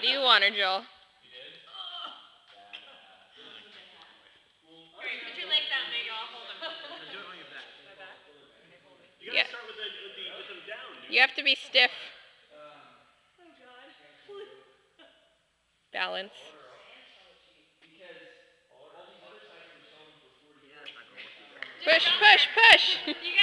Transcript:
do you want her, Joel? Alright, put your legs out and maybe I'll hold them. Do it on your back. My back? You gotta start with them down, dude. You have to be stiff. Oh god. Balance. Because all these other sites were selling for $40. Push, push, push! You